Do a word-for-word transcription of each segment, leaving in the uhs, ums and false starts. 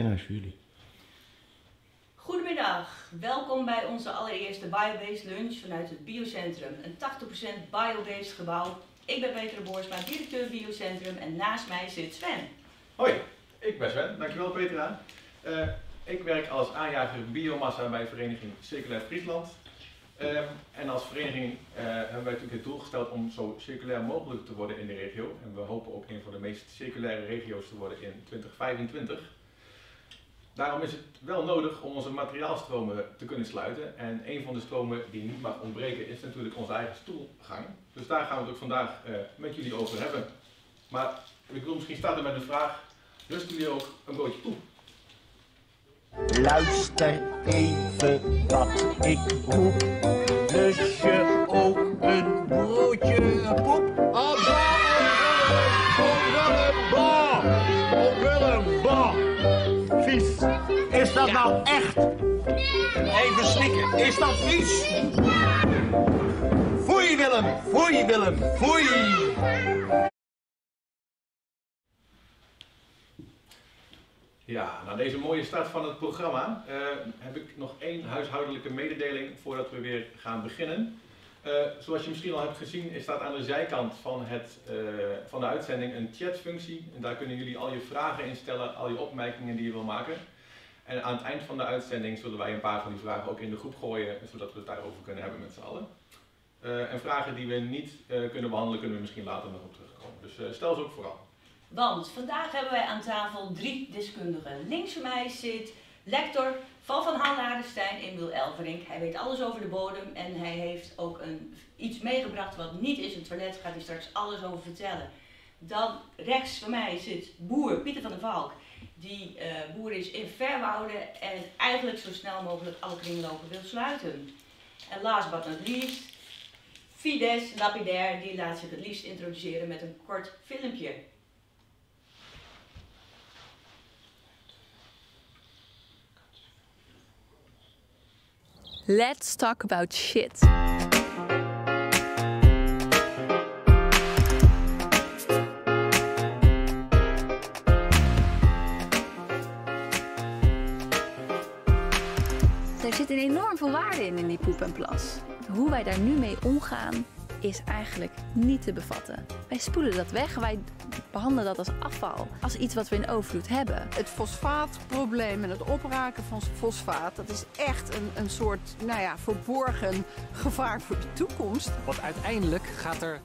En hij is voor jullie. Goedemiddag, welkom bij onze allereerste Biobased lunch vanuit het Biocentrum. Een tachtig procent biobased gebouw. Ik ben Petra Boersma, directeur Biocentrum en naast mij zit Sven. Hoi, ik ben Sven, dankjewel Petra. Uh, ik werk als aanjager biomassa bij vereniging Circulair Friesland. Uh, en als vereniging uh, hebben wij natuurlijk het doel gesteld om zo circulair mogelijk te worden in de regio. En we hopen ook een van de meest circulaire regio's te worden in twintig vijfentwintig. Daarom is het wel nodig om onze materiaalstromen te kunnen sluiten. En een van de stromen die niet mag ontbreken is natuurlijk onze eigen stoelgang. Dus daar gaan we het ook vandaag uh, met jullie over hebben. Maar ik wil misschien starten met een vraag. Rusten jullie ook een broodje toe? Luister even wat ik roep. Lus je ook een broodje poep? Ah, bah, Willem, bah. Vies. Is dat nou echt? Even slikken. Is dat vies? Foei Willem, foei Willem, foei. Ja, na deze mooie start van het programma uh, heb ik nog één huishoudelijke mededeling voordat we weer gaan beginnen. Uh, zoals je misschien al hebt gezien, is staat aan de zijkant van, het, uh, van de uitzending een chatfunctie. En daar kunnen jullie al je vragen instellen, al je opmerkingen die je wil maken. En aan het eind van de uitzending zullen wij een paar van die vragen ook in de groep gooien, zodat we het daarover kunnen hebben met z'n allen. Uh, en vragen die we niet uh, kunnen behandelen, kunnen we misschien later nog op terugkomen. Dus uh, stel ze ook vooral. Want vandaag hebben wij aan tafel drie deskundigen. Links van mij zit lector van Van Hallaradenstein, Emiel Elverink. Hij weet alles over de bodem en hij heeft ook een, iets meegebracht wat niet is een toilet. Daar gaat hij straks alles over vertellen. Dan rechts van mij zit boer Pieter van der Valk. Die uh, boer is in Verwouden en eigenlijk zo snel mogelijk alle kringlopen wil sluiten. En last but not least, Fides Lapidair, die laat zich het liefst introduceren met een kort filmpje. Let's talk about shit. Er zit een enorm veel waarde in, in die poep en plas. Hoe wij daar nu mee omgaan, is eigenlijk niet te bevatten. Wij spoelen dat weg, wij behandelen dat als afval, als iets wat we in overvloed hebben. Het fosfaatprobleem en het opraken van fosfaat, dat is echt een, een soort, nou ja, verborgen gevaar voor de toekomst. Want uiteindelijk gaat er...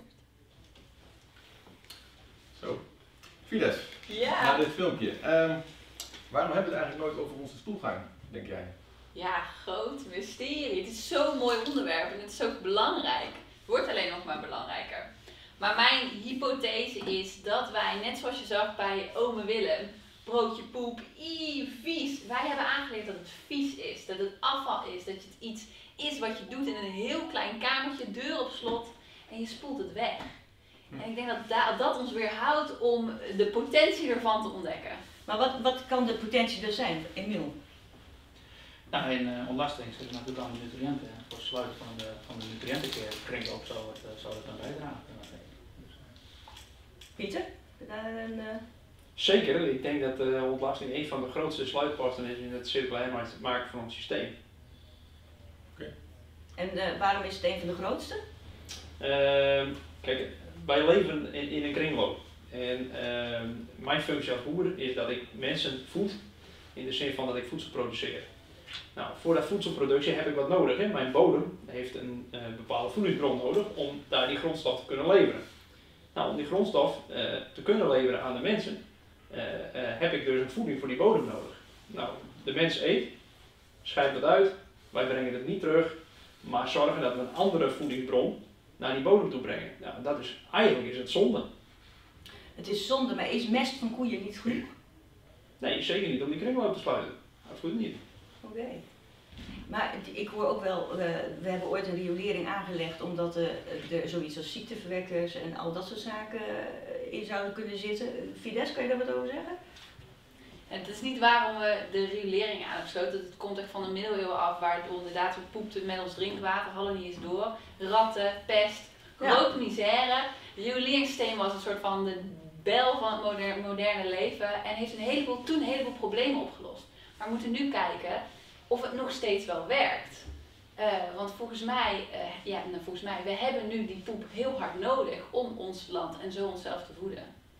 Zo, Fides, ja. naar dit filmpje. Um, waarom hebben we het eigenlijk nooit over onze stoelgang, denk jij? Ja, groot mysterie. Het is zo'n mooi onderwerp en het is ook belangrijk. Het wordt alleen nog maar belangrijker. Maar mijn hypothese is dat wij, net zoals je zag bij ome Willem, broodje poep, ii, vies. Wij hebben aangeleerd dat het vies is, dat het afval is, dat het iets is wat je doet in een heel klein kamertje, deur op slot en je spoelt het weg. En ik denk dat da dat ons weerhoudt om de potentie ervan te ontdekken. Maar wat, wat kan de potentie er zijn, Emiel? Nou, in uh, ontlasting zitten natuurlijk allemaal nutriënten. Voor het sluiten van de, van de nutriëntenkringloop zou het, uh, zou het dan bijdragen. Dus, uh... Pieter? Daar een, uh... Zeker, ik denk dat uh, ontlasting een van de grootste sluitposten is in het circulair maken van ons systeem. Okay. En uh, waarom is het een van de grootste? Uh, kijk, wij leven in, in een kringloop. En uh, mijn functie als boer is dat ik mensen voed in de zin van dat ik voedsel produceer. Nou, voor dat voedselproductie heb ik wat nodig. Hè? Mijn bodem heeft een uh, bepaalde voedingsbron nodig om daar die grondstof te kunnen leveren. Nou, om die grondstof uh, te kunnen leveren aan de mensen, uh, uh, heb ik dus een voeding voor die bodem nodig. Nou, de mens eet, scheidt dat uit, wij brengen het niet terug, maar zorgen dat we een andere voedingsbron naar die bodem toe brengen. Nou, dat is, eigenlijk is het zonde. Het is zonde, maar is mest van koeien niet genoeg? Nee, zeker niet om die kringloop te sluiten. Absoluut niet. Oké. Okay. Maar ik hoor ook wel, uh, we hebben ooit een riolering aangelegd omdat uh, er zoiets als ziekteverwekkers en al dat soort zaken uh, in zouden kunnen zitten. Fides, kan je daar wat over zeggen? En het is niet waarom we de riolering aan hebben gesloten. Het komt echt van de middeleeuwen af, waar het inderdaad we poepten met ons drinkwater, hadden niet eens door. Ratten, pest, grote ja. misère. Het rioleringssysteem was een soort van de bel van het moderne, moderne leven en heeft een heleboel, toen een heleboel problemen opgelost. Maar we moeten nu kijken of het nog steeds wel werkt. Uh, want volgens mij, uh, ja, nou, volgens mij, we hebben nu die poep heel hard nodig om ons land en zo onszelf te voeden.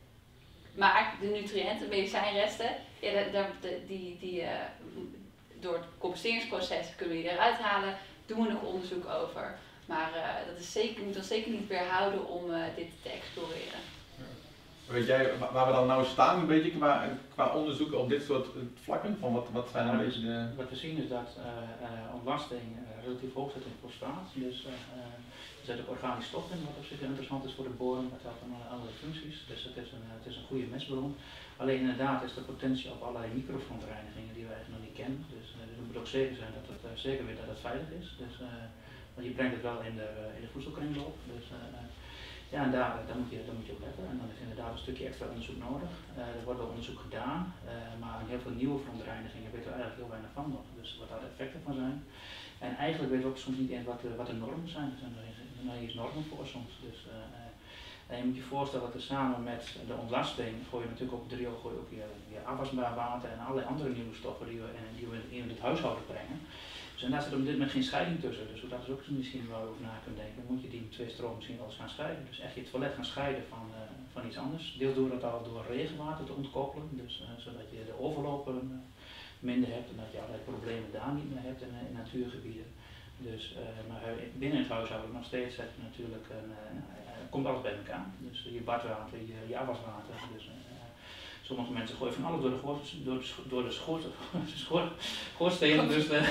Maar de nutriënten, medicijnresten, ja, de, de, de, die, die, uh, door het compenseringsproces kunnen we die eruit halen, doen we nog onderzoek over. Maar uh, dat is zeker, moet ons zeker niet weerhouden om uh, dit te exploreren. Weet jij waar we dan nou staan een beetje qua, qua onderzoeken op dit soort vlakken? Van wat, wat zijn ja, een dus, beetje de... Wat we zien is dat uh, uh, ontlasting uh, relatief hoog zit in fosfaat. Dus uh, uh, er zit ook organisch stof in, wat op zich interessant is voor de bodem. Het heeft allerlei andere functies, dus het is, een, het is een goede mestbron. Alleen inderdaad is de potentie op allerlei microverontreinigingen die we eigenlijk nog niet kennen. Dus uh, het moet ook zeker zijn dat het uh, zeker weet dat het veilig is. Dus, uh, want je brengt het wel in de, uh, in de voedselkringloop. Dus, uh, Ja, en daar, daar, moet je, daar moet je op letten. En dan is inderdaad een stukje extra onderzoek nodig. Uh, er wordt wel onderzoek gedaan, uh, maar in heel veel nieuwe verontreinigingen weten we eigenlijk heel weinig van nog. Dus wat daar de effecten van zijn. En eigenlijk weten we ook soms niet eens wat de, wat de normen zijn. Er zijn er eens normen voor soms. Dus, uh, uh, en je moet je voorstellen dat er samen met de ontlasting gooi je natuurlijk ook drie gooi je ook weer, weer afwasbaar water en allerlei andere nieuwe stoffen die we, die we in het huishouden brengen. Dus en daar zit op dit moment geen scheiding tussen, dus dat is ook misschien waar we over na kunnen denken. Dan moet je die twee stromen misschien wel eens gaan scheiden. Dus echt je toilet gaan scheiden van, uh, van iets anders. Deels door dat al door regenwater te ontkoppelen, dus, uh, zodat je de overlopen uh, minder hebt en dat je allerlei problemen daar niet meer hebt in, uh, in natuurgebieden. Dus, uh, maar binnen het huishouden nog steeds heb je natuurlijk, een, uh, uh, komt alles bij elkaar. Dus uh, je badwater, je, je afwaswater. Dus, uh, sommige mensen gooien van alles door de, goors, door de, door de schoor, schoor, schoorsteen, dus de,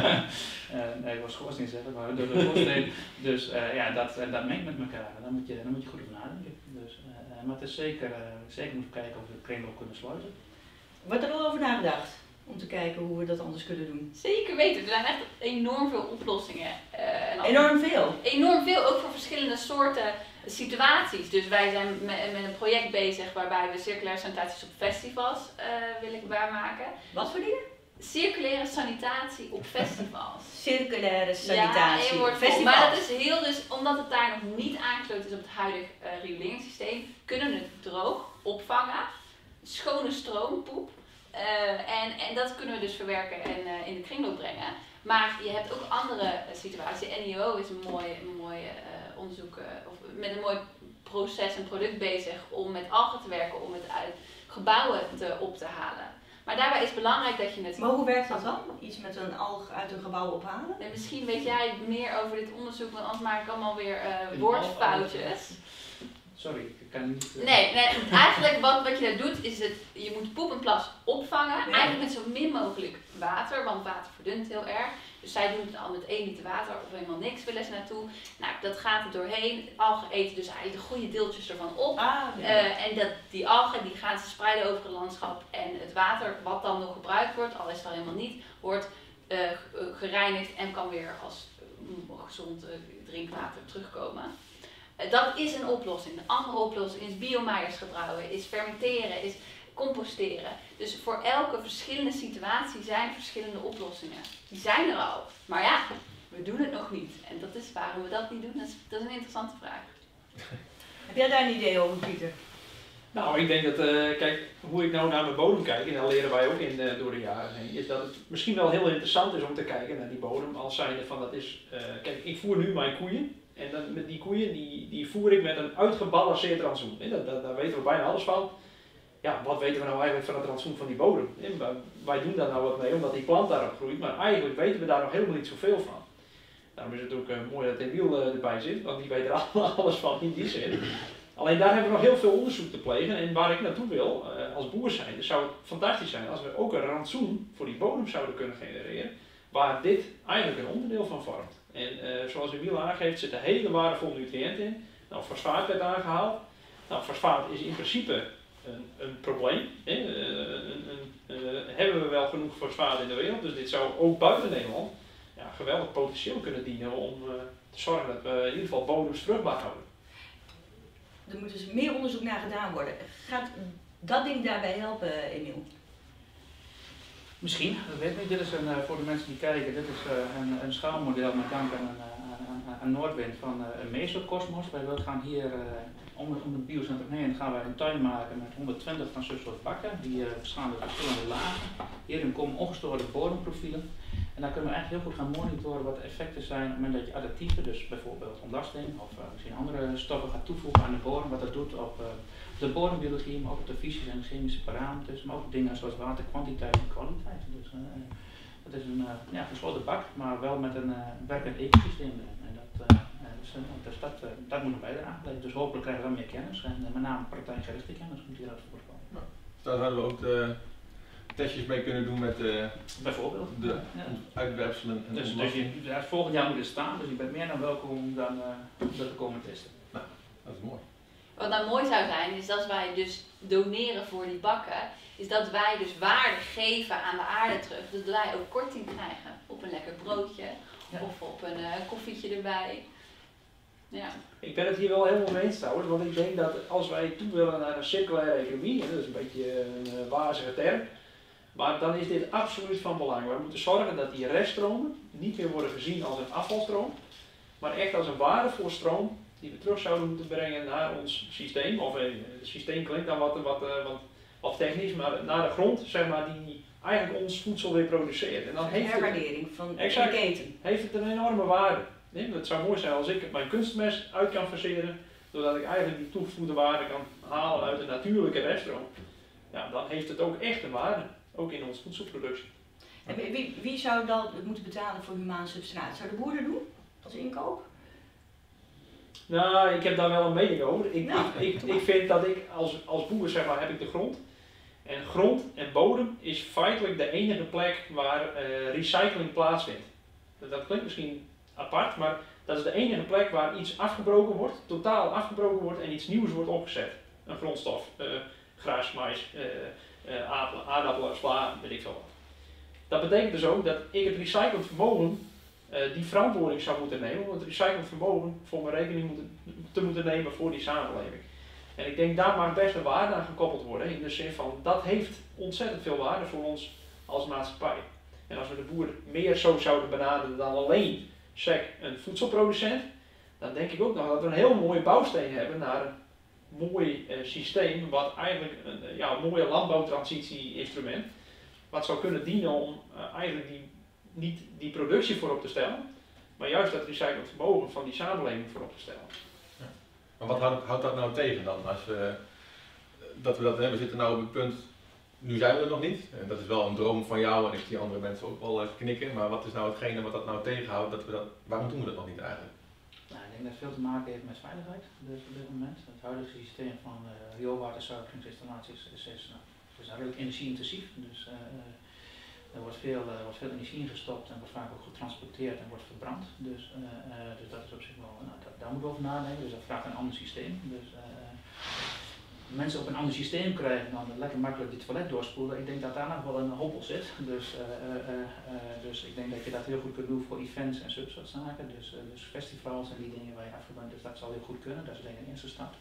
uh, nee, ik wil schoorsteen zeggen, maar door de schoorsteen, dus uh, ja, dat, dat mengt met elkaar, daar moet je, daar moet je goed over nadenken. Dus, uh, maar het is zeker, uh, zeker moeten kijken of we de kringloop kunnen sluiten. Wordt er al over nagedacht? Om te kijken hoe we dat anders kunnen doen. Zeker weten, er zijn echt enorm veel oplossingen. Uh, en enorm veel? Enorm veel, ook voor verschillende soorten situaties. Dus wij zijn met, met een project bezig waarbij we circulaire sanitaties op festivals uh, willen waarmaken. Wat voor dingen? Circulaire sanitatie op festivals. Circulaire sanitatie ja, op festivals. Maar dat is heel dus, omdat het daar nog niet aangesloten is op het huidige uh, rioleringssysteem, kunnen we het droog opvangen. Schone stroompoep. Uh, en, en dat kunnen we dus verwerken en uh, in de kringloop brengen. Maar je hebt ook andere uh, situaties. N I O is een mooi, een mooi uh, onderzoek, uh, of met een mooi proces en product bezig om met algen te werken, om het uit gebouwen te, op te halen. Maar daarbij is het belangrijk dat je het... Maar hoe werkt dat dan? Iets met een alg uit een gebouw ophalen? En misschien weet jij meer over dit onderzoek, want anders maak ik allemaal weer uh, woordfoutjes. Sorry, ik kan niet... Uh... Nee, nee, eigenlijk wat, wat je daar doet is het, je moet poep en plas opvangen, ja. Eigenlijk met zo min mogelijk water, want water verdunt heel erg. Dus zij doen het al met één liter water of helemaal niks willen ze naartoe. Nou, dat gaat er doorheen. Algen eten dus eigenlijk de goede deeltjes ervan op. Ah, ja. uh, en dat, die algen die gaan ze spreiden over het landschap. En het water wat dan nog gebruikt wordt, al is het al helemaal niet, wordt uh, gereinigd en kan weer als uh, gezond uh, drinkwater terugkomen. Dat is een oplossing. Een andere oplossing is biomaaiers gebrouwen, is fermenteren, is composteren. Dus voor elke verschillende situatie zijn er verschillende oplossingen. Die zijn er al. Maar ja, we doen het nog niet. En dat is waarom we dat niet doen. Dat is, dat is een interessante vraag. Heb jij daar een idee over, Pieter? Nou, ik denk dat, uh, kijk, hoe ik nou naar mijn bodem kijk, en daar leren wij ook in uh, door de jaren heen, is dat het misschien wel heel interessant is om te kijken naar die bodem. Als zijnde van, dat is, uh, kijk, ik voer nu mijn koeien. En dan met die koeien, die, die voer ik met een uitgebalanceerd rantsoen. Dat, dat, daar weten we bijna alles van. Ja, wat weten we nou eigenlijk van het rantsoen van die bodem? En wij doen daar nou wat mee, omdat die plant daarop groeit. Maar eigenlijk weten we daar nog helemaal niet zoveel van. Daarom is het ook uh, mooi dat Emiel uh, erbij zit, want die weet er alles van in die zin. Alleen daar hebben we nog heel veel onderzoek te plegen. En waar ik naartoe wil, uh, als boer zijn, dus zou het fantastisch zijn als we ook een rantsoen voor die bodem zouden kunnen genereren. Waar dit eigenlijk een onderdeel van vormt. En uh, zoals Emiel aangeeft, zit er hele waardevolle nutriënten in. Nou, fosfaat werd aangehaald. Nou, fosfaat is in principe een, een probleem. Hè? Uh, een, een, uh, hebben we wel genoeg fosfaat in de wereld? Dus dit zou ook buiten Nederland ja, geweldig potentieel kunnen dienen om uh, te zorgen dat we in ieder geval bodems vruchtbaar houden. Er moet dus meer onderzoek naar gedaan worden. Gaat dat ding daarbij helpen, Emiel? Misschien, dat weet ik niet. Dit is een, uh, voor de mensen die kijken, dit is uh, een, een schaalmodel met dank aan, aan, aan, aan Noordwind van uh, een Mesocosmos. Wij gaan hier uh, om, om het biocentrum heen gaan wij een tuin maken met honderdtwintig van zo'n soort bakken. Die uh, bestaan uit verschillende lagen. Hierin komen ongestoorde bodemprofielen. En dan kunnen we eigenlijk heel goed gaan monitoren wat de effecten zijn op het moment dat je additieven, dus bijvoorbeeld ontlasting of uh, misschien andere stoffen gaat toevoegen aan de bodem. Wat dat doet op uh, de bodembiologie, maar ook op de fysische en chemische parameters. Maar ook dingen zoals waterkwantiteit en kwaliteit. Dus, uh, Het is een uh, ja, gesloten bak, maar wel met een uh, werkend ecosysteem erin. En dat, uh, dus, uh, dus dat, uh, dat moet nog bij eraan blijven. Dus hopelijk krijgen we wel meer kennis en uh, met name praktijkgerichte kennis moet hieruit voortkomen. Ja. Dus daar zouden we ook de testjes mee kunnen doen met uh, bijvoorbeeld de ja. uitwerpselen. En dus, dus je, ja, volgend jaar moet het staan, dus je bent meer dan welkom om dan uh, dat te komen testen. Nou, dat is mooi. Wat nou mooi zou zijn, is dat wij dus doneren voor die bakken, is dat wij dus waarde geven aan de aarde terug. Dus dat wij ook korting krijgen op een lekker broodje ja. of op een uh, koffietje erbij. Ja. Ik ben het hier wel helemaal mee eens trouwens, want ik denk dat als wij toe willen naar een circulaire economie, dat is een beetje een uh, wazige term, maar dan is dit absoluut van belang. We moeten zorgen dat die reststromen niet meer worden gezien als een afvalstroom, maar echt als een waardevolle stroom die we terug zouden moeten brengen naar ons systeem. Of uh, het systeem klinkt dan wat, wat, uh, wat, wat technisch, maar naar de grond, zeg maar, die eigenlijk ons voedsel weer produceert. En dan heeft herwaardering van de exact, keten. Heeft het een enorme waarde. Nee, het zou mooi zijn als ik mijn kunstmest uit kan verseren, doordat ik eigenlijk die toegevoegde waarde kan halen uit de natuurlijke reststroom. Ja, dan heeft het ook echt een waarde, ook in onze voedselproductie. En wie, wie zou dan moeten betalen voor humaan substraat? Zou de boer dat doen als inkoop? Nou, ik heb daar wel een mening over. Ik, nou, ik, ik, ik vind dat ik als, als boer, zeg maar, heb ik de grond. En grond en bodem is feitelijk de enige plek waar uh, recycling plaatsvindt. Dat klinkt misschien apart, maar dat is de enige plek waar iets afgebroken wordt, totaal afgebroken wordt en iets nieuws wordt opgezet. Een grondstof, uh, gras, mais, uh, uh, aardappelen, sla, weet ik veel wat. Dat betekent dus ook dat ik het recyclend vermogen uh, die verantwoording zou moeten nemen, om het recyclend vermogen voor mijn rekening moeten, te moeten nemen voor die samenleving. En ik denk daar mag best een waarde aan gekoppeld worden, in de zin van dat heeft ontzettend veel waarde voor ons als maatschappij. En als we de boer meer zo zouden benaderen dan alleen sec een voedselproducent, dan denk ik ook nog dat we een heel mooie bouwsteen hebben naar een mooi uh, systeem, wat eigenlijk een, uh, ja, een mooie landbouwtransitie-instrument, wat zou kunnen dienen om uh, eigenlijk die, niet die productie voorop te stellen, maar juist dat recyclend vermogen van die samenleving voorop te stellen. Ja. Maar wat houdt, houdt dat nou tegen dan? Als we, dat we dat hebben, we zitten nou op het punt, nu zijn we er nog niet, en dat is wel een droom van jou en ik zie andere mensen ook wel knikken, maar wat is nou hetgene wat dat nou tegenhoudt, dat we dat, waarom doen we dat nog niet eigenlijk? Nou, ik denk dat het veel te maken heeft met veiligheid dus op dit moment. Het huidige systeem van uh, rioolwaterzuiveringsinstallaties is, is, uh, is redelijk energie-intensief, dus uh, er wordt veel, uh, wordt veel energie ingestopt en wordt vaak ook getransporteerd en wordt verbrand. Dus, uh, uh, dus dat is op zich wel, nou, dat, daar moeten we over nadenken, dus dat vraagt een ander systeem. Dus, uh, mensen op een ander systeem krijgen dan lekker makkelijk die toilet doorspoelen. Ik denk dat daar nog wel een hobbel zit. Dus, uh, uh, uh, dus ik denk dat je dat heel goed kunt doen voor events en zulke soort zaken. Dus, uh, dus festivals en die dingen waar je afgeband. Dus dat zal heel goed kunnen. Dat is denk ik een eerste stap.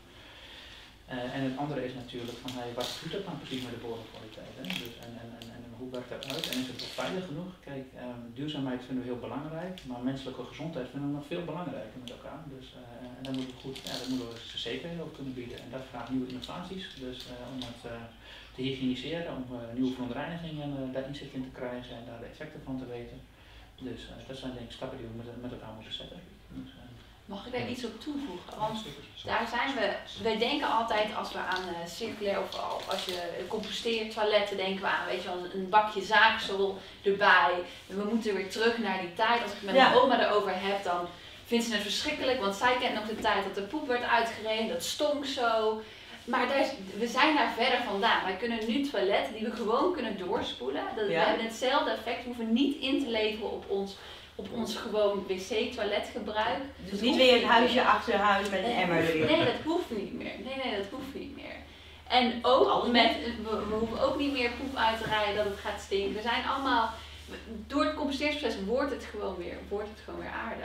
Uh, en het andere is natuurlijk van hey, wat doet dat dan precies met de bodemkwaliteit? Hè? Dus, en, en, en, en hoe werkt dat uit? En is het wel veilig genoeg? Kijk, um, duurzaamheid vinden we heel belangrijk, maar menselijke gezondheid vinden we nog veel belangrijker met elkaar. Dus, uh, en daar moeten we goed, ja, daar moeten we zekerheid op kunnen bieden. En dat vraagt nieuwe innovaties. Dus uh, om het uh, te hygieniseren, om uh, nieuwe verontreinigingen uh, daar inzicht in te krijgen en daar de effecten van te weten. Dus uh, dat zijn denk ik stappen die we met, met elkaar moeten zetten. Dus, uh, Mag ik daar iets op toevoegen? Want daar zijn we, wij denken altijd als we aan uh, circulair of als je composteert toiletten denken we aan, weet je wel, een bakje zaaksel erbij. En we moeten weer terug naar die tijd. Als ik met ja. mijn oma erover heb, dan vindt ze het verschrikkelijk, want zij kent nog de tijd dat de poep werd uitgereden, dat stonk zo. Maar daar is, we zijn daar verder vandaan. Wij kunnen nu toiletten die we gewoon kunnen doorspoelen. Dat, ja. We hebben hetzelfde effect, we hoeven niet in te leveren op ons op ons gewoon wc-toiletgebruik. Dus niet weer een huisje achter huis met een emmer erin. Nee, dat hoeft niet meer. Nee, nee, dat hoeft niet meer. En ook met, we, we hoeven ook niet meer poep uit te rijden dat het gaat stinken. We zijn allemaal, door het composteringsproces wordt het gewoon weer, wordt het gewoon weer aarde.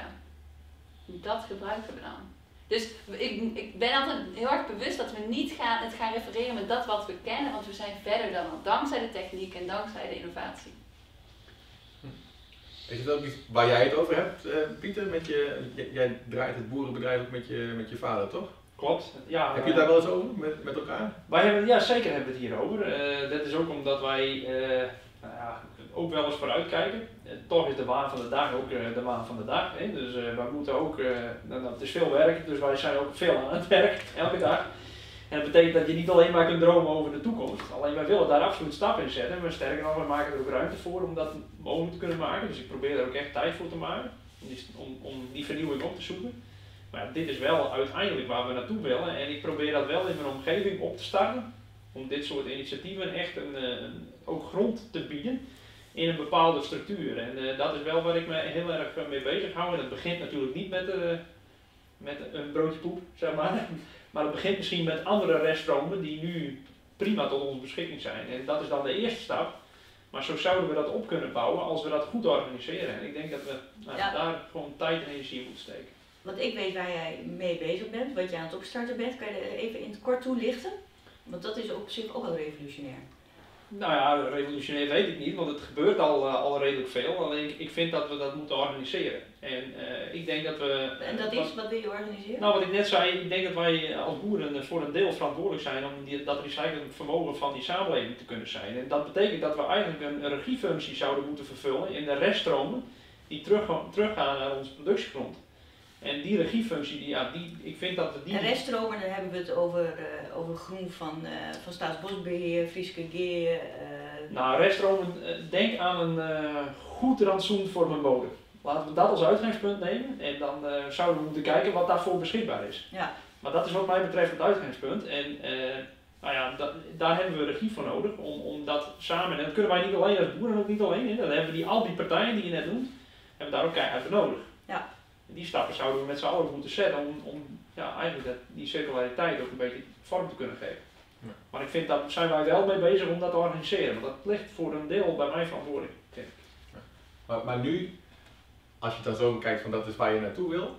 Dat gebruiken we dan. Dus ik, ik ben altijd heel erg bewust dat we niet gaan, het gaan refereren met dat wat we kennen, want we zijn verder dan dankzij de techniek en dankzij de innovatie. Is het ook iets waar jij het over hebt, uh, Pieter? Met je, j jij draait het boerenbedrijf ook met je, met je vader, toch? Klopt. Ja, Heb je het daar wel eens over met, met elkaar? Wij hebben, ja, zeker hebben we het hierover. Uh, dat is ook omdat wij uh, nou ja, ook wel eens vooruitkijken. Uh, toch is de waan van de dag ook uh, de waan van de dag. Hè? Dus uh, wij moeten ook, uh, nou, het is veel werk, dus wij zijn ook veel aan het werk, elke dag. En dat betekent dat je niet alleen maar kunt dromen over de toekomst. Alleen wij willen daar absoluut stappen in zetten. Maar sterker nog, we maken er ook ruimte voor om dat mogelijk te kunnen maken. Dus ik probeer er ook echt tijd voor te maken. Om die, om, om die vernieuwing op te zoeken. Maar dit is wel uiteindelijk waar we naartoe willen. En ik probeer dat wel in mijn omgeving op te starten. Om dit soort initiatieven echt een, een, ook grond te bieden in een bepaalde structuur. En uh, dat is wel waar ik me heel erg mee bezig hou. En dat begint natuurlijk niet met, uh, met een broodje poep, zeg maar. Maar het begint misschien met andere reststromen die nu prima tot onze beschikking zijn. En dat is dan de eerste stap. Maar zo zouden we dat op kunnen bouwen als we dat goed organiseren. En ik denk dat we nou, ja. daar gewoon tijd en energie moeten steken. Want ik weet waar jij mee bezig bent, wat je aan het opstarten bent. Kan je er even in het kort toelichten? Want dat is op zich ook wel revolutionair. Nou ja, revolutionair weet ik niet, want het gebeurt al, uh, al redelijk veel. Alleen ik, ik vind dat we dat moeten organiseren. En uh, ik denk dat we... En dat is, wat, wat wil je organiseren? Nou, wat ik net zei, ik denk dat wij als boeren voor een deel verantwoordelijk zijn om die, dat recyclend vermogen van die samenleving te kunnen zijn. En dat betekent dat we eigenlijk een, een regiefunctie zouden moeten vervullen in de reststromen die terug, teruggaan naar onze productiegrond. En die regiefunctie, die, ja, die, ik vind dat we die... En reststromen, dan hebben we het over, uh, over groen van, uh, van Staatsbosbeheer, Frieske Geer... Uh... Nou, reststromen, uh, denk aan een uh, goed rantsoen voor mijn bodem. Laten we dat als uitgangspunt nemen en dan uh, zouden we moeten kijken wat daarvoor beschikbaar is. Ja. Maar dat is wat mij betreft het uitgangspunt. En uh, nou ja, dat, daar hebben we regie voor nodig om, om dat samen... En dat kunnen wij niet alleen als boeren ook niet alleen. Hè. Dan hebben we die, al die partijen die je net noemt, hebben daar ook keihard voor nodig. Ja. Die stappen zouden we met z'n allen moeten zetten om, om ja, eigenlijk dat, die circulariteit ook een beetje vorm te kunnen geven. Ja. Maar ik vind dat zijn wij wel mee bezig om dat te organiseren, want dat ligt voor een deel bij mijn verantwoording. Ja. Maar, maar nu, als je dan zo kijkt van dat is waar je naartoe wil,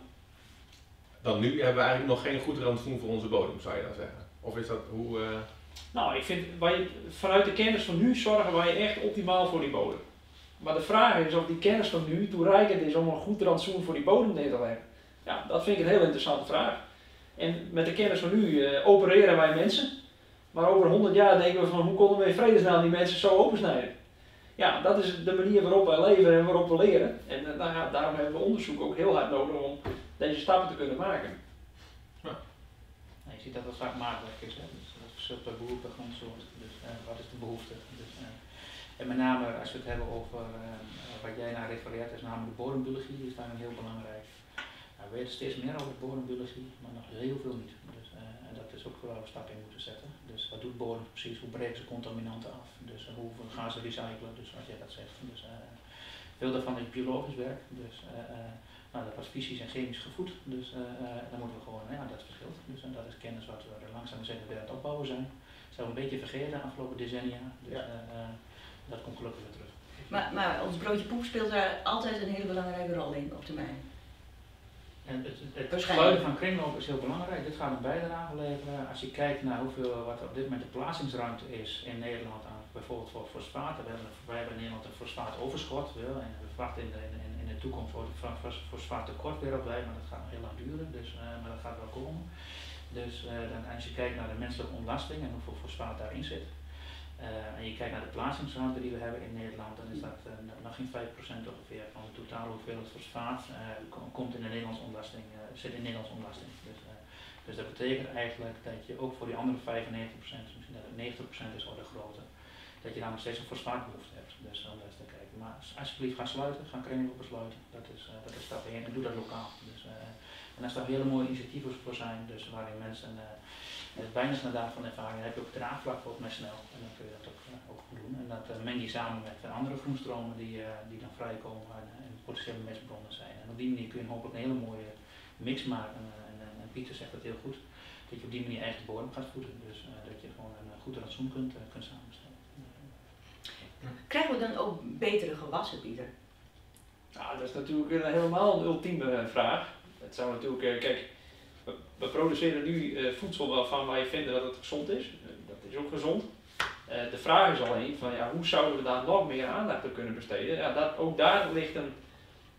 dan nu hebben we eigenlijk nog geen goed rantsoen voor onze bodem, zou je dan zeggen? Of is dat hoe... Uh... Nou, ik vind wij, vanuit de kennis van nu zorgen wij echt optimaal voor die bodem. Maar de vraag is of die kennis van nu toereikend is om een goed rantsoen voor die bodem neer te leggen. Ja, dat vind ik een heel interessante vraag. En met de kennis van nu uh, opereren wij mensen. Maar over honderd jaar denken we van hoe konden we in vredesnaam die mensen zo opensnijden? Ja, dat is de manier waarop wij leven en waarop we leren. En uh, nou ja, daarom hebben we onderzoek ook heel hard nodig om deze stappen te kunnen maken. Ja. Nou, je ziet dat het vaak maatwerk is. Hè? Dus dat verschilt per beroep en grondsoort. Dus uh, wat is de behoefte? Dus, uh, En met name als we het hebben over uh, wat jij naar refereert, is namelijk de bodembiologie, die is daarin heel belangrijk. Nou, we weten steeds meer over de bodembiologie, maar nog heel veel niet. Dus, uh, en dat is ook waar we stappen in moeten zetten. Dus wat doet bodem precies, hoe breken ze contaminanten af, dus uh, hoe gaan ze recyclen, dus als jij dat zegt. Dus, uh, veel daarvan is biologisch werk, dus uh, uh, nou, dat was fysisch en chemisch gevoed, dus uh, uh, dan moeten we gewoon, ja dat verschilt. Dus uh, dat is kennis wat we langzaam zeker weer aan het opbouwen zijn. Dat zijn we een beetje vergeten de afgelopen decennia. Dus, uh, uh, dat komt gelukkig weer terug. Maar, maar ons broodje poep speelt daar altijd een hele belangrijke rol in op termijn. En het, het sluiten van kringloop is heel belangrijk. Dit gaat een bijdrage leveren. Als je kijkt naar hoeveel wat op dit moment de plaatsingsruimte is in Nederland aan bijvoorbeeld voor fosfaten. We hebben, wij hebben in Nederland een fosfaatoverschot wel, en we verwachten in de, in, in de toekomst wordt het fosfaattekort wereldwijd, maar dat gaat nog heel lang duren, dus, uh, maar dat gaat wel komen. Dus uh, dan, als je kijkt naar de menselijke ontlasting en hoeveel fosfaat daarin zit. Uh, en je kijkt naar de plaatsingsruimte die we hebben in Nederland, dan is dat uh, nog geen vijf procent ongeveer van de totale hoeveelheid fosfaat uh, komt in de Nederlandse ontlasting, uh, zit in de Nederlandse ontlasting. Dus, uh, dus dat betekent eigenlijk dat je ook voor die andere vijfennegentig procent, misschien dat het negentig procent is of de grote, dat je dan nog steeds een fosfaatbehoefte hebt. Dus om dat eens te kijken. Maar alsjeblieft ga sluiten, ga kringlopen besluiten. Dat is, uh, dat is stap één en doe dat lokaal. Dus, uh, en als daar hele mooie initiatieven voor zijn, dus waarin mensen uh, het bijna naar daarvan ervaring, dan heb je ook draagvlak voor het snel en dan kun je dat ook, uh, ook doen. En dat uh, meng je samen met uh, andere groenstromen die, uh, die dan vrijkomen en, en potentiële mestbronnen zijn. En op die manier kun je hopelijk een hele mooie mix maken. Uh, en, en Pieter zegt dat heel goed, dat je op die manier echt de bodem gaat voeden. Dus uh, dat je gewoon een uh, goed rantsoen kunt, uh, kunt samenstellen. Krijgen we dan ook betere gewassen, Pieter? Nou, dat is natuurlijk een, helemaal een ultieme vraag. Het zou natuurlijk, uh, kijk, we, we produceren nu uh, voedsel waarvan wij vinden dat het gezond is. Uh, dat is ook gezond. Uh, de vraag is alleen van ja, hoe zouden we daar nog meer aandacht aan kunnen besteden? Ja, dat, ook daar ligt een,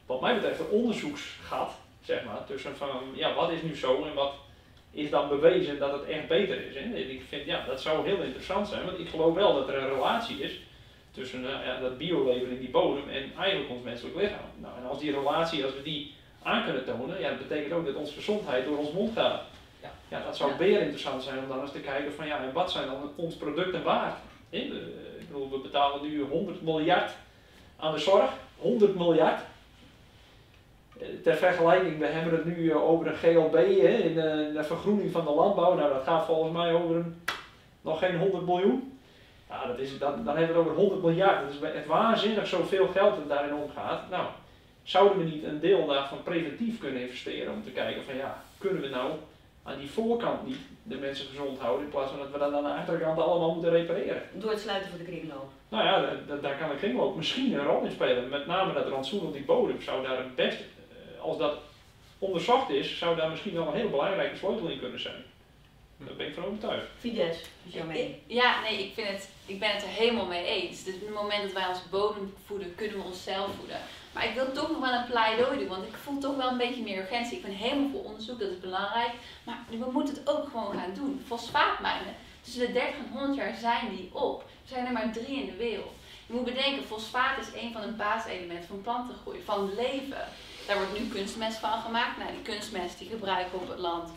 wat mij betreft een onderzoeksgat, zeg maar, tussen van ja, wat is nu zo en wat is dan bewezen dat het echt beter is. Hè? En ik vind ja, dat zou heel interessant zijn, want ik geloof wel dat er een relatie is tussen uh, ja, dat bioleven in die bodem en eigenlijk ons menselijk lichaam. Nou, en als die relatie, als we die aan kunnen tonen, ja, dat betekent ook dat onze gezondheid door ons mond gaat. Ja, ja dat zou weer interessant zijn om dan eens te kijken van ja, en wat zijn dan onze producten waard? Hè? Ik bedoel, we betalen nu honderd miljard aan de zorg, honderd miljard. Ter vergelijking, we hebben het nu over een G L B, hè, in de, de vergroening van de landbouw. Nou, dat gaat volgens mij over een, nog geen honderd miljoen. Ja, dat is, dat, dan hebben we het over honderd miljard. Dat is echt waanzinnig zoveel geld dat daarin omgaat. Nou, zouden we niet een deel daarvan preventief kunnen investeren om te kijken van ja, kunnen we nou aan die voorkant niet de mensen gezond houden in plaats van dat we dat aan de achterkant allemaal moeten repareren. Door het sluiten van de kringloop. Nou ja, daar, daar kan de kringloop misschien een rol in spelen. Met name dat rantsoen op die bodem zou daar het beste, als dat onderzocht is, zou daar misschien wel een hele belangrijke sleutel in kunnen zijn. Daar ben ik van overtuigd. Fides, is jouw mening? Ja, nee, ik, vind het, ik ben het er helemaal mee eens. Dus op het moment dat wij onze bodem voeden, kunnen we onszelf voeden. Maar ik wil toch nog wel een pleidooi doen, want ik voel toch wel een beetje meer urgentie. Ik ben helemaal voor onderzoek, dat is belangrijk. Maar we moeten het ook gewoon gaan doen. Fosfaatmijnen, tussen de dertig en honderd jaar zijn die op. Er zijn er maar drie in de wereld. Je moet bedenken, fosfaat is een van de basiselementen van plantengroei, van leven. Daar wordt nu kunstmest van gemaakt. Nou, die kunstmest die gebruiken we op het land.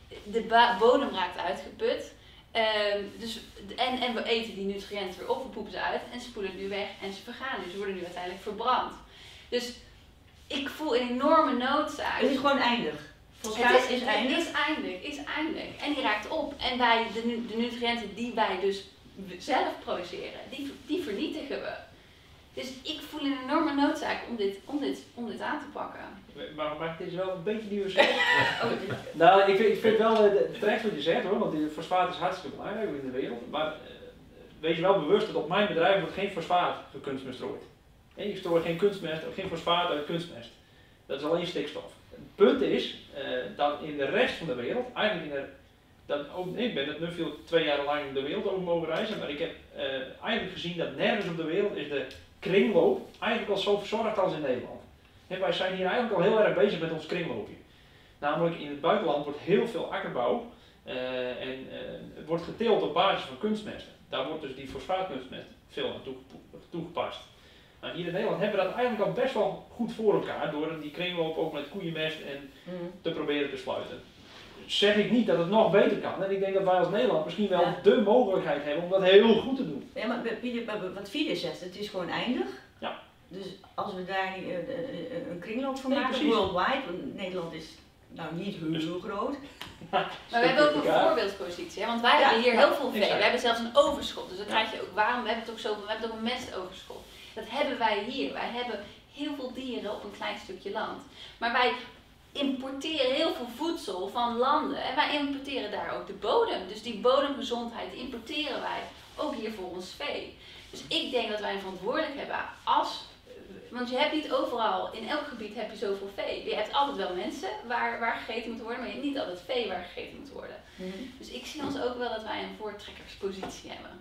De bodem raakt uitgeput. Um, dus, en, en we eten die nutriënten weer op, we poepen ze uit en ze spoelen het nu weg en ze vergaan. Dus ze worden nu uiteindelijk verbrand. Dus ik voel een enorme noodzaak. Het is gewoon eindig. Het is, is eindig. is eindig, is eindig. En die raakt op. En wij, de, de nutriënten die wij dus zelf produceren, die, die vernietigen we. Dus ik voel een enorme noodzaak om dit, om dit, om dit aan te pakken. Maar, maar het is wel een beetje nieuw zeggen. oh, nou, ik vind, ik vind wel uh, terecht wat je zegt hoor, want die fosfaat is hartstikke belangrijk in de wereld. Maar uh, wees je wel bewust dat op mijn bedrijf wordt geen fosfaat gekunstmestrooid. En ik strooi geen kunstmest, geen fosfaat uit kunstmest. Dat is alleen stikstof. Het punt is uh, dat in de rest van de wereld, eigenlijk in de, dat ook, ik ben het nu veel twee jaar lang de wereld over mogen reizen, maar ik heb uh, eigenlijk gezien dat nergens op de wereld is de kringloop eigenlijk al zo verzorgd als in Nederland. En wij zijn hier eigenlijk al heel erg bezig met ons kringloopje. Namelijk in het buitenland wordt heel veel akkerbouw uh, en uh, het wordt geteeld op basis van kunstmesten. Daar wordt dus die fosfaatkunstmest veel aan toegepast. Nou, hier in Nederland hebben we dat eigenlijk al best wel goed voor elkaar door die kringloop ook met koeienmest en mm. te proberen te sluiten. Zeg ik niet dat het nog beter kan en ik denk dat wij als Nederland misschien wel ja. de mogelijkheid hebben om dat heel goed te doen. Ja, maar wat Fides zegt, het is gewoon eindig. Ja. Dus als we daar uh, uh, een kringloop van maken, nee, worldwide, want Nederland is nou niet heel dus. groot. Maar we hebben ook een voorbeeldpositie, hè? Want wij ja, hebben hier ja, heel veel vee. We hebben zelfs een overschot, dus dan krijg je ook, waarom, we hebben het ook zo, we hebben ook een mestoverschot. Dat hebben wij hier. Wij hebben heel veel dieren op een klein stukje land. Maar wij importeren heel veel voedsel van landen en wij importeren daar ook de bodem. Dus die bodemgezondheid importeren wij ook hier voor ons vee. Dus ik denk dat wij een verantwoordelijk hebben als, want je hebt niet overal, in elk gebied heb je zoveel vee. Je hebt altijd wel mensen waar, waar gegeten moet worden, maar je hebt niet altijd vee waar gegeten moet worden. Mm-hmm. Dus ik zie ons ook wel dat wij een voortrekkerspositie hebben.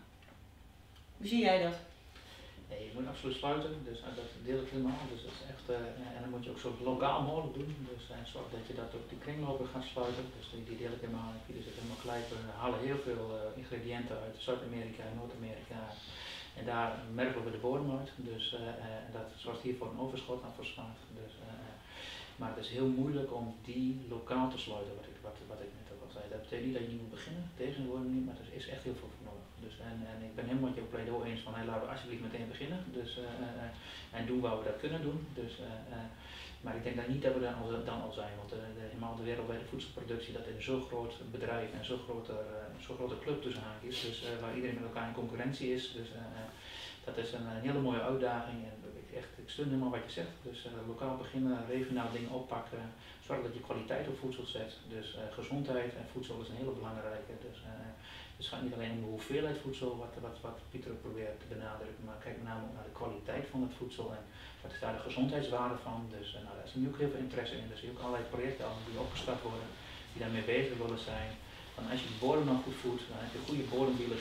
Hoe zie jij dat? Nee, je moet absoluut sluiten, dus uh, dat deel ik helemaal. Dus dat is echt, uh, en dan moet je ook zo lokaal mogelijk doen. Dus uh, zorg dat je dat ook die kringlopen gaat sluiten. Dus die, die deel ik helemaal. Jullie zitten helemaal gelijk. We halen heel veel uh, ingrediënten uit Zuid-Amerika en Noord-Amerika. En daar merken we de bodem uit. Dus uh, uh, dat zorgt hier voor een overschot aan fosfaat. Dus, uh, maar het is heel moeilijk om die lokaal te sluiten, wat ik, wat, wat ik net ook al zei. Dat betekent niet dat je niet moet beginnen, deze woorden niet, maar er is echt heel veel voor nodig. Dus, en, en ik ben helemaal met jouw pleidooi eens van hey, laten we alsjeblieft meteen beginnen. Dus, uh, uh, en doen waar we dat kunnen doen. Dus, uh, uh, maar ik denk dat niet dat we dan al, dan al zijn, want uh, de, helemaal de wereldwijde voedselproductie, dat is een zo groot bedrijf en zo'n grote, uh, zo grote club tussen haakjes, dus, uh, waar iedereen met elkaar in concurrentie is. Dus, uh, uh, dat is een, een hele mooie uitdaging en ik, echt, ik steun helemaal wat je zegt. Dus uh, lokaal beginnen, regionaal dingen oppakken, zorg dat je kwaliteit op voedsel zet. Dus uh, gezondheid en voedsel is een hele belangrijke. Dus, uh, Dus het gaat niet alleen om de hoeveelheid voedsel, wat, wat, wat Pieter ook probeert te benadrukken, maar kijk met name ook naar de kwaliteit van het voedsel en wat is daar de gezondheidswaarde van. Dus uh, nou, daar is nu ook heel veel interesse in. Dus er zijn ook allerlei projecten die opgestart worden, die daarmee bezig willen zijn. Want als je de bodem dan goed voedt, dan heb je goede bodembiologie,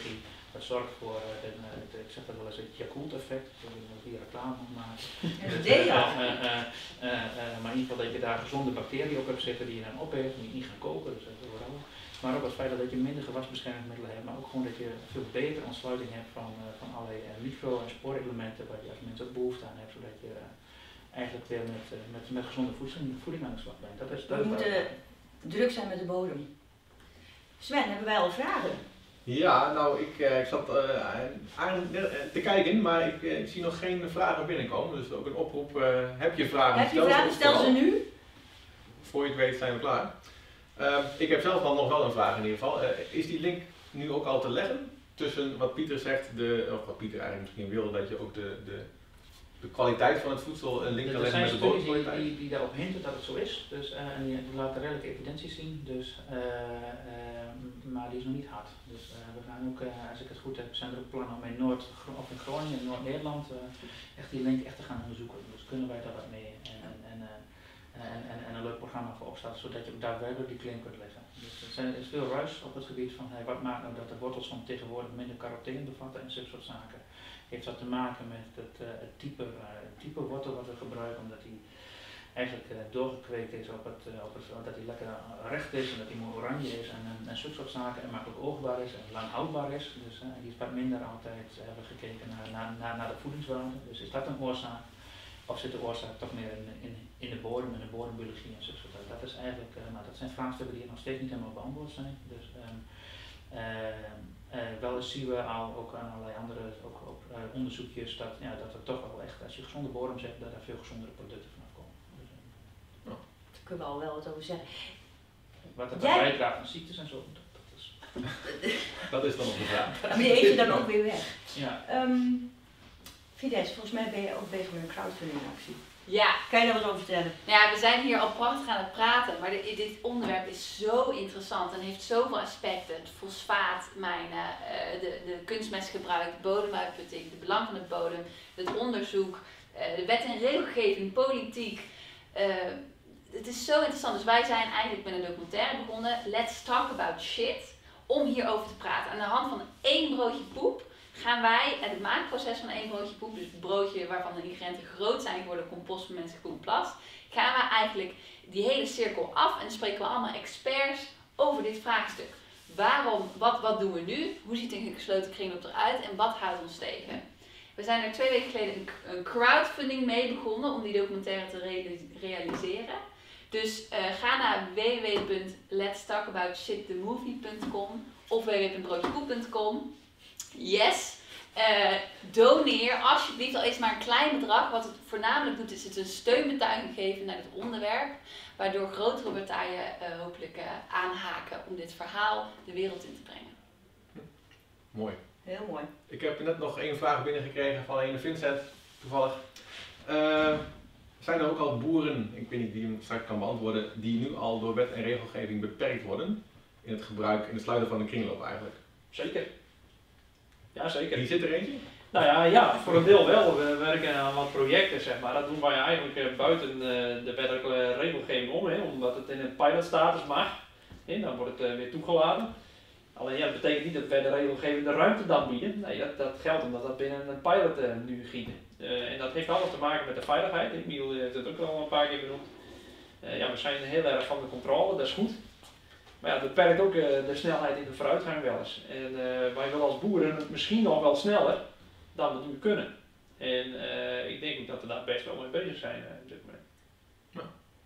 Dat zorgt voor, uh, een, uh, het, ik zeg dat wel eens het Yakult-effect, ik wil nog hier reclame van maken. Ja, dat deed je al. Uh, uh, uh, uh, uh, maar in ieder geval dat je daar gezonde bacteriën op hebt zitten die je dan opeet, moet je niet gaan koken, dus dat is wel. Maar ook het feit dat je minder gewasbeschermingsmiddelen hebt, maar ook gewoon dat je veel betere ontsluiting hebt van, uh, van allerlei uh, micro- en spoorelementen waar je als mens ook behoefte aan hebt, zodat je uh, eigenlijk weer met, uh, met, met gezonde voeding, voeding aan de slag bent. Dat is, dat We is moeten druk zijn met de bodem. Sven, hebben wij al vragen? Ja, nou ik, uh, ik zat uh, aan te kijken, maar ik, uh, ik zie nog geen vragen binnenkomen. Dus ook een oproep, uh, heb je vragen? Heb je vragen? Stel ze nu. Voor je het weet zijn we klaar. Uh, ik heb zelf dan nog wel een vraag in ieder geval. Uh, is die link nu ook al te leggen tussen wat Pieter zegt, de, of wat Pieter eigenlijk misschien wil, dat je ook de, de, de kwaliteit van het voedsel een link kan leggen met de bodemkwaliteit? Er zijn studies die, die, die daarop hinten dat het zo is, dus, uh, en die, die laten redelijke evidenties zien, dus, uh, uh, maar die is nog niet hard. Dus uh, we gaan ook, uh, als ik het goed heb, zijn er ook plannen om in Noord, of in Groningen, in Noord-Nederland, uh, echt die link echt te gaan onderzoeken. Dus kunnen wij daar wat mee en, en, en, uh, en, en, en een leuk programma voor opstarten, zodat je ook daadwerkelijk die claim kunt leggen. Dus er, zijn, er is veel ruis op het gebied van hey, wat maakt nou dat de wortels van tegenwoordig minder carotene bevatten en zulke soort zaken. Heeft dat te maken met het, uh, het, type, uh, het type wortel wat we gebruiken, omdat die eigenlijk uh, doorgekweekt is op het, uh, op het, dat hij lekker recht is en dat hij mooi oranje is en, en, en zulke soort zaken en makkelijk oogbaar is en lang houdbaar is. Dus uh, die is wat minder altijd, uh, hebben we gekeken naar, naar, naar, naar de voedingswaarde. Dus is dat een oorzaak? Of zit de oorzaak toch meer in, in, in de bodem en de bodembiologie en zo. Dat, dat is eigenlijk, uh, nou, dat zijn vraagstukken die nog steeds niet helemaal beantwoord zijn. Dus, um, uh, uh, wel eens zien we al ook aan allerlei andere ook, ook, uh, onderzoekjes dat, ja, dat er toch wel echt, als je gezonde bodem zegt, dat er veel gezondere producten vanaf komen. Dus, uh, oh. Daar kunnen we al wel wat over zeggen. Wat er Jij... bijdraagt aan ziektes en zo. Dat, dat, is... dat is dan op de vraag. Maar die eet je dan ook weer weg. Ja. Um, Fides, volgens mij ben je ook bezig met een crowdfunding actie. Ja. Kan je daar wat over vertellen? Ja, we zijn hier al prachtig aan het praten, maar dit, dit onderwerp is zo interessant en heeft zoveel aspecten. Het fosfaat, mijnen, uh, de, de kunstmestgebruik, de bodemuitputting, de belang van het bodem, het onderzoek, uh, de wet en regelgeving, politiek. Uh, het is zo interessant. Dus wij zijn eigenlijk met een documentaire begonnen, Let's Talk About Shit, om hierover te praten. Aan de hand van één broodje poep gaan wij het maakproces van één broodje poep, dus het broodje waarvan de ingrediënten groot zijn geworden, compost van menselijk poep en plast, gaan we eigenlijk die hele cirkel af en dan spreken we allemaal experts over dit vraagstuk. Waarom, wat, wat doen we nu? Hoe ziet een gesloten kringloop eruit en wat houdt ons tegen? We zijn er twee weken geleden een, een crowdfunding mee begonnen om die documentaire te re realiseren. Dus uh, ga naar w w w punt lets talk about shit the movie punt com of w w w punt broodjepoep punt com. Yes, uh, doneer alsjeblieft al eens maar een klein bedrag. Wat het voornamelijk doet is het een steunbetuiging geven naar het onderwerp. Waardoor grotere partijen uh, hopelijk uh, aanhaken om dit verhaal de wereld in te brengen. Hm. Mooi. Heel mooi. Ik heb net nog één vraag binnengekregen van een Vincent, toevallig. Uh, zijn er ook al boeren, ik weet niet wie hem straks kan beantwoorden, die nu al door wet en regelgeving beperkt worden in het gebruik, in het sluiten van een kringloop eigenlijk? Zeker. Ja, zeker. Hier zit er eentje? Nou ja, ja, voor een deel wel. We werken aan wat projecten, zeg maar. Dat doen wij eigenlijk uh, buiten uh, de wettelijke regelgeving om, hè, omdat het in een pilotstatus mag. Hè, dan wordt het uh, weer toegelaten. Alleen ja, dat betekent niet dat wij de regelgeving de ruimte dan bieden. Nee, dat, dat geldt omdat dat binnen een pilot uh, nu gieten. Uh, en dat heeft alles te maken met de veiligheid. Emiel heeft het ook al een paar keer benoemd. Uh, ja, we zijn heel erg van de controle, dat is goed. Maar ja, dat beperkt ook uh, de snelheid in de vooruitgang wel eens. En uh, wij willen als boeren het misschien nog wel sneller dan we nu kunnen. En uh, ik denk ook dat we daar best wel mee bezig zijn uh, op dit moment. Ja.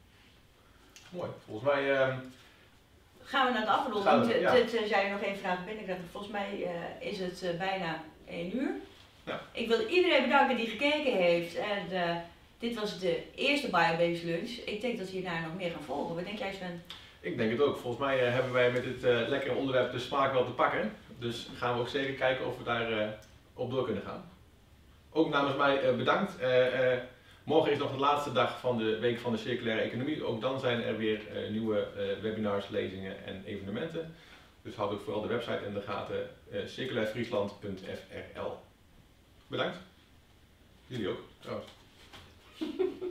Mooi. Volgens mij... Uh... Gaan we naar de afronding. Ja. Tenzij je nog één vraag binnenkrijgt. Volgens mij uh, is het uh, bijna één uur. Ja. Ik wil iedereen bedanken die gekeken heeft. En uh, dit was de eerste Biobased Lunch. Ik denk dat hierna nog meer gaan volgen. Wat denk jij, Sven? Ik denk het ook. Volgens mij uh, hebben wij met dit uh, lekkere onderwerp de smaak wel te pakken. Dus gaan we ook zeker kijken of we daar uh, op door kunnen gaan. Ook namens mij uh, bedankt. Uh, uh, morgen is nog de laatste dag van de week van de circulaire economie. Ook dan zijn er weer uh, nieuwe uh, webinars, lezingen en evenementen. Dus houd ook vooral de website in de gaten. Uh, circulair friesland punt f r l. Bedankt. Jullie ook, trouwens.